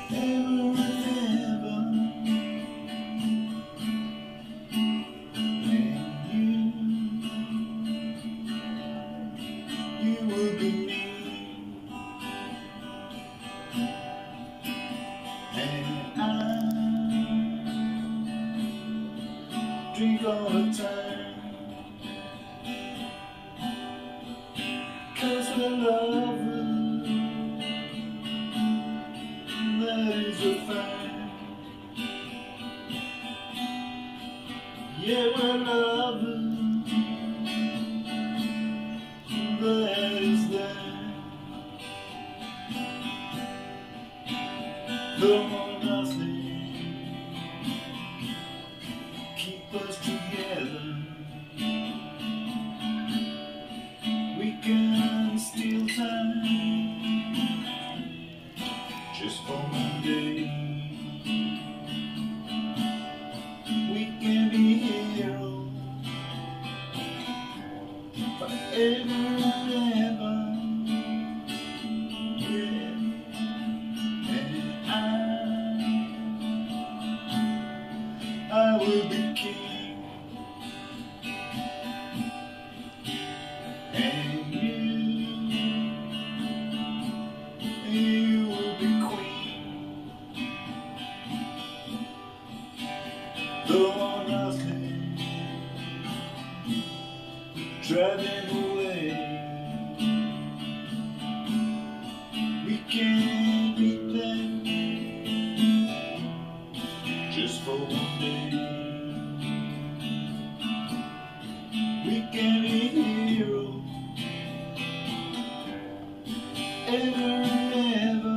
ever and ever. And you will be me. And I drink all the time, 'cause we're lovers, that is a fact. Yeah, we're lovers, that is that. Come on, nothing keep us together. We can steal time just for one day. We can be heroes forever and ever. Yeah. And I will be king, and you will be queen. Though on nothing driving away, we can't beat them just for one day. We can be heroes ever and ever.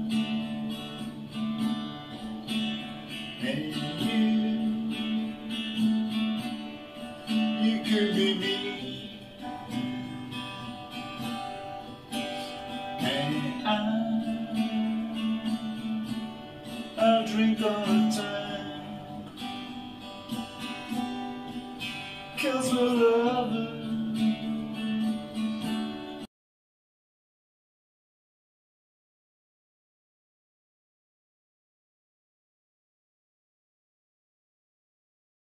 And you could be me. And I'll drink all the time, 'cause we're